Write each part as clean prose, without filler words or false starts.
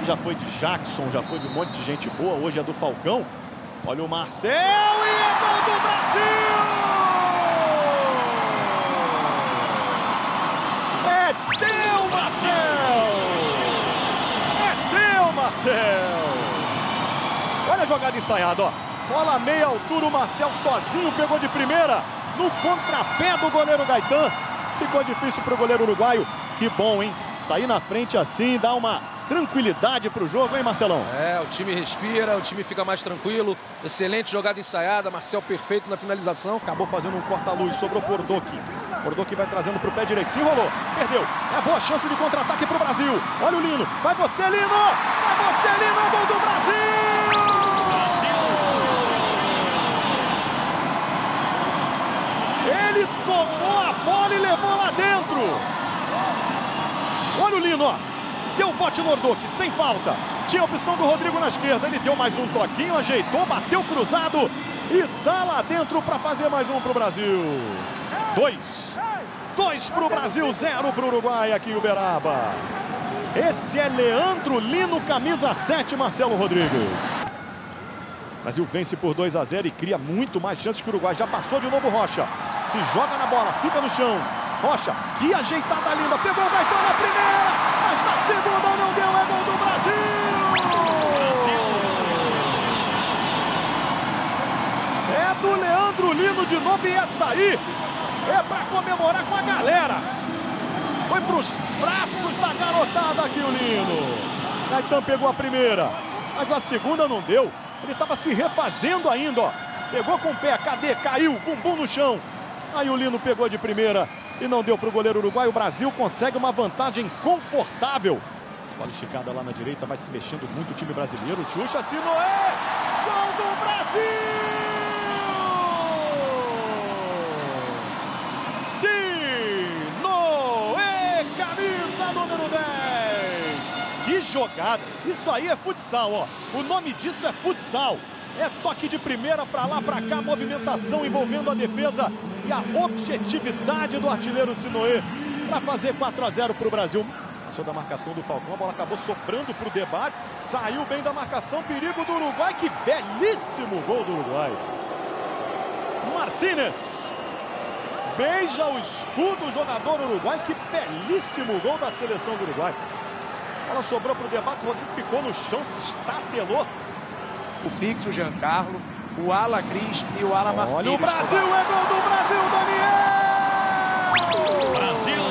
Já foi de Jackson, já foi de um monte de gente boa, hoje é do Falcão. Olha o Marcel e é gol do Brasil! É teu, Marcel! É teu, Marcel! Olha a jogada ensaiada, ó. Bola meia altura, o Marcel sozinho pegou de primeira no contrapé do goleiro Gaetan. Ficou difícil para o goleiro uruguaio. Que bom, hein? Sair na frente assim, dá uma tranquilidade para o jogo, hein, Marcelão? É, o time respira, o time fica mais tranquilo. Excelente jogada ensaiada, Marcel perfeito na finalização. Acabou fazendo um corta-luz, sobrou Pordoc. Pordoc vai trazendo para o pé direito, se enrolou, perdeu. É boa chance de contra-ataque para o Brasil. Olha o Lino, vai você, Lino! Vai você, Lino, gol do Brasil! Ele tomou a bola e levou lá dentro. Olha o Lino, ó. Deu o bote no Ordoc, sem falta. Tinha a opção do Rodrigo na esquerda. Ele deu mais um toquinho, ajeitou, bateu cruzado. E tá lá dentro para fazer mais um pro Brasil. 2 pro Brasil, 0 pro Uruguai aqui em Uberaba. Esse é Leandro Lino, camisa 7, Marcelo Rodrigues. O Brasil vence por 2-0 e cria muito mais chances que o Uruguai. Já passou de novo Rocha. Se joga na bola, fica no chão. Rocha, que ajeitada linda. Pegou o Gaetan na primeira, mas na segunda não deu. É gol do Brasil! É do Leandro Lino de novo e essa aí é para comemorar com a galera. Foi para os braços da garotada aqui o Lino. Gaetan pegou a primeira, mas a segunda não deu. Ele estava se refazendo ainda, ó. Pegou com o pé, cadê? Caiu, bumbum no chão. Aí o Lino pegou de primeira e não deu para o goleiro uruguaio. O Brasil consegue uma vantagem confortável. Bola esticada lá na direita, vai se mexendo muito o time brasileiro. Xuxa, Sinoé! Gol do Brasil! Sinoé, camisa número 10! Que jogada! Isso aí é futsal, ó. O nome disso é futsal. É toque de primeira para lá, para cá, movimentação envolvendo a defesa e a objetividade do artilheiro Sinoé para fazer 4-0 para o Brasil. Passou da marcação do Falcão, a bola acabou soprando para o debate, saiu bem da marcação, perigo do Uruguai, que belíssimo gol do Uruguai. Martínez beija o escudo do jogador uruguai, que belíssimo gol da seleção do Uruguai. A bola sobrou para o debate, o Rodrigo ficou no chão, se estatelou. O fixo, o Giancarlo, o ala Cris e o ala Marcílio. Olha o Brasil, é gol do Brasil, Daniel! Brasil!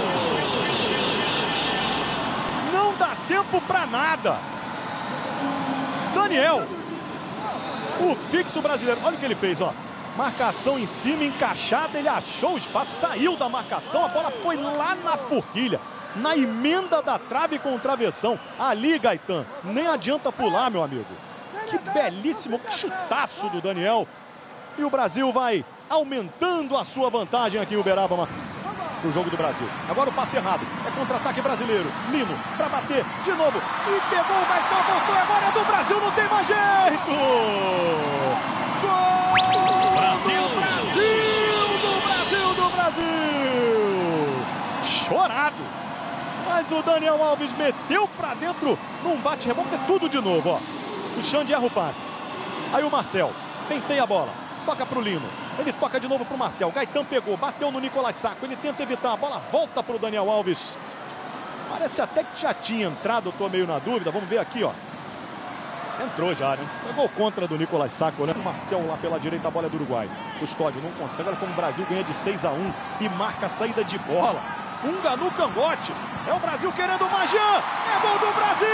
Não dá tempo pra nada. Daniel, o fixo brasileiro, olha o que ele fez, ó. Marcação em cima, encaixada, ele achou o espaço, saiu da marcação, a bola foi lá na forquilha, na emenda da trave com o travessão. Ali, Gaetan, nem adianta pular, meu amigo. Que belíssimo chutaço do Daniel. E o Brasil vai aumentando a sua vantagem aqui em Uberaba no jogo do Brasil. Agora o passe errado. É contra-ataque brasileiro. Lino para bater de novo. E pegou o Gaetan, voltou. Agora é do Brasil, não tem mais jeito. Gol Brasil! do Brasil! Do Brasil! Chorado. Mas o Daniel Alves meteu para dentro num bate-rebote. É tudo de novo, ó. O Xande erra o passe. Aí o Marcel penteia a bola, toca para o Lino. Ele toca de novo para o Marcel. Gaetan pegou, bateu no Nicolás Sacco. Ele tenta evitar, a bola volta para o Daniel Alves. Parece até que já tinha entrado, eu tô meio na dúvida. Vamos ver aqui, ó. Entrou já, né? Pegou contra do Nicolás Sacco, né? O Marcel lá pela direita, a bola é do Uruguai. Custódio não consegue, olha como o Brasil ganha de 6-1 e marca a saída de bola. Funga no cangote. É o Brasil querendo o Jean. É gol do Brasil!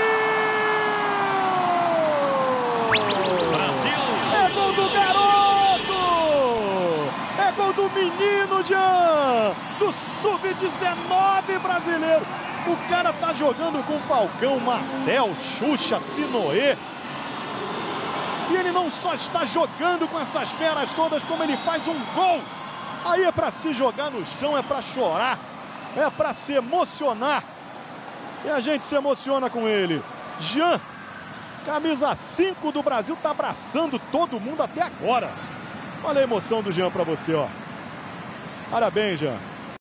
É gol do garoto! É gol do menino Jean! Do sub-19 brasileiro! O cara tá jogando com Falcão, Marcel, Xuxa, Sinoé. E ele não só está jogando com essas feras todas, como ele faz um gol. Aí é para se jogar no chão, é para chorar, é para se emocionar. E a gente se emociona com ele. Jean, camisa 5 do Brasil, tá abraçando todo mundo até agora. Olha a emoção do Jean para você, ó. Parabéns, Jean.